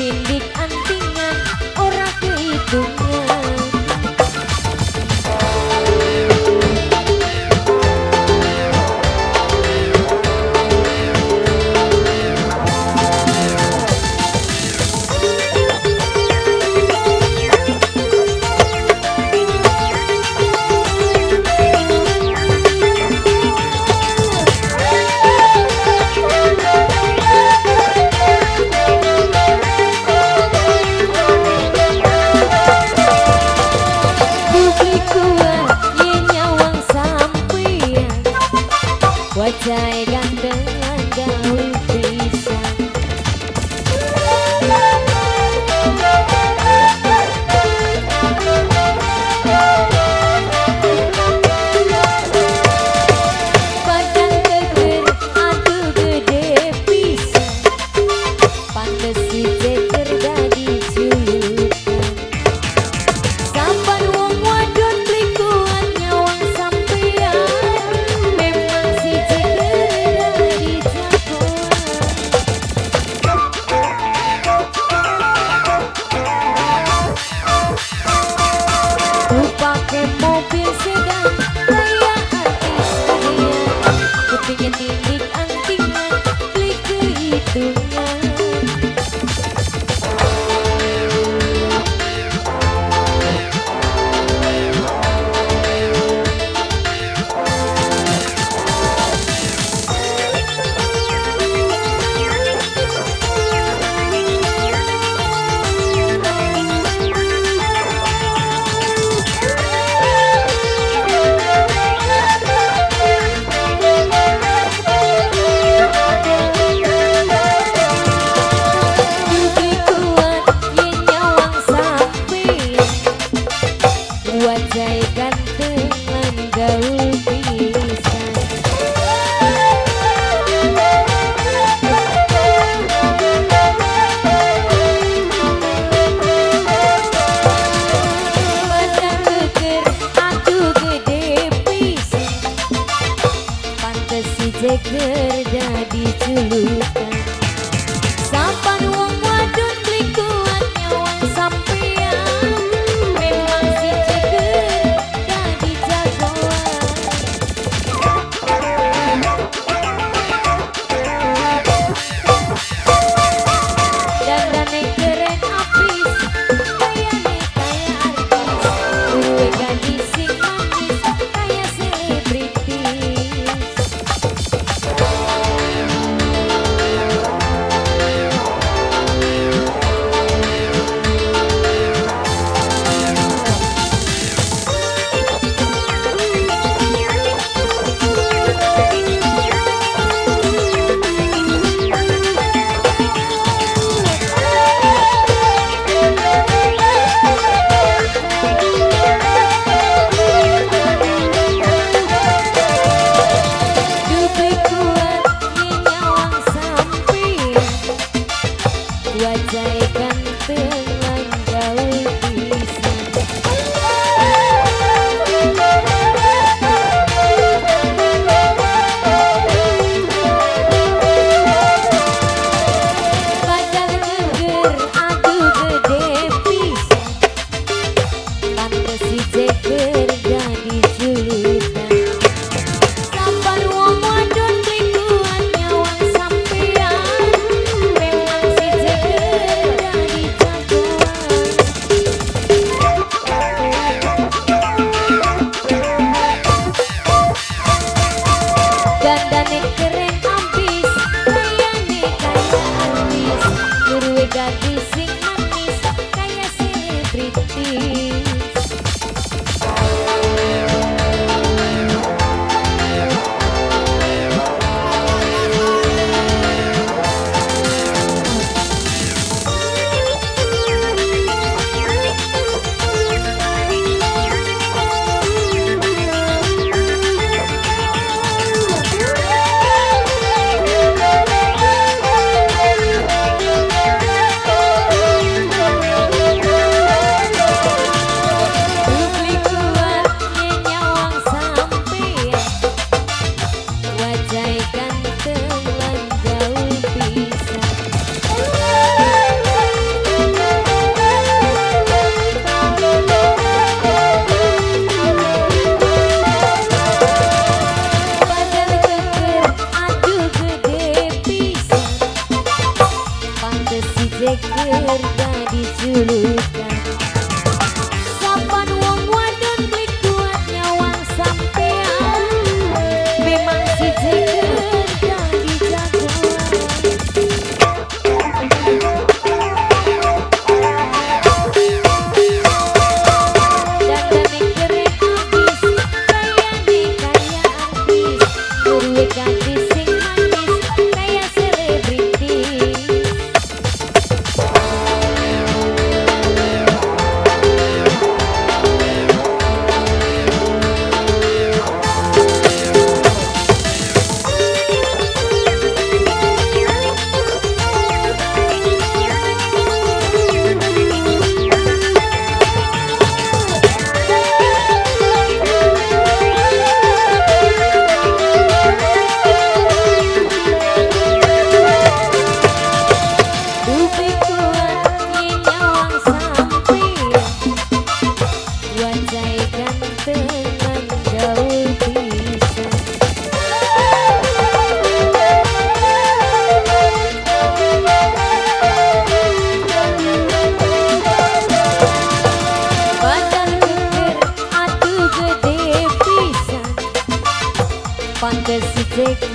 tindik antingan ora kehitungan. Wajah gandengan gaul pisan. Badan geger aduh gede pisan. Pantes si ceker dadi julukan. Saban wong wadon lingkungan nyawang sampean. Memang si pakai mobil sedan kayak artis Fidiya, kepingin tindik antingan beli kehitungan. Wajah gantengan gaul pisan. Badan geger aduh gede pisan. Pantes si jeger jadi julukan. Saban wong wadon lingkungan nyawang sampean. Memang si jeger jadi jagoan. Dandane keren abis, kayane kaya artis. Gue gadis sing manis, kaya selebritis. Dupe kuat ye nyawang sampean. Wajah gantengan gaul pisan. Badan geger aduh gede pisan. Pantes si jeger jadi julukan. Saban wong wadon lingkungan nyawang sampean. Memang si jeger jadi jagoan. Dandane keren abis, kayane kaya artis. Gue gadis sing manis, kaya selebritis. geger jadi julukan. Sapan wong wadon klik kuat nyawang sampean. Memang si geger jadi jagoan. Dandane keren abis, kayane kaya artis. Buruk gadis sing manis, kaya selebritis. Dupe kuat nyawang sampean, wajah gantengan gaul pisan. Badan geger atuh gede pisan, pantes si cek